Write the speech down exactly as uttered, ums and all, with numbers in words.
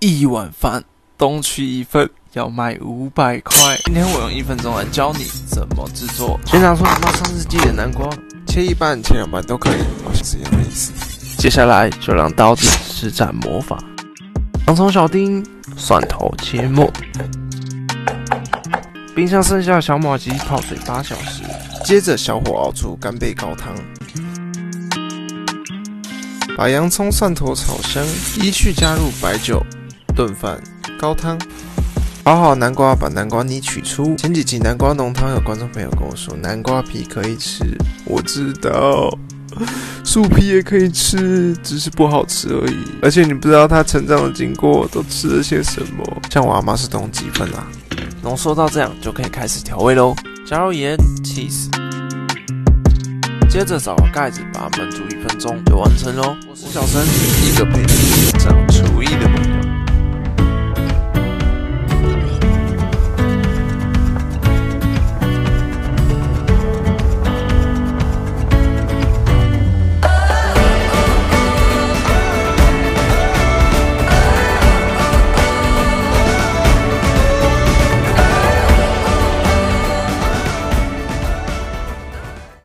一碗饭东区一份要卖五百块。今天我用一分钟来教你怎么制作。先拿出阿嬤上次记的南瓜， 切一半、切两半都可以，好像是一样的意思。 接下来就让刀子施展魔法，洋葱小丁，蒜头切末。冰箱剩下的小马吉泡水八小时， 接着小火熬出干贝高汤，把洋葱蒜头炒香，依序加入白酒、炖饭、高汤。熬好南瓜，把南瓜泥取出。前几集南瓜浓汤有观众朋友跟我说，南瓜皮可以吃，我知道，树皮也可以吃，只是不好吃而已。而且你不知道它成长的经过都吃了些什么。像我阿妈是懂几分啊？ 浓缩到这样就可以开始调味喽，加入盐、cheese， 接着找个盖子把它焖煮一分钟就完成喽。我是小生，一个陪你成长厨艺的。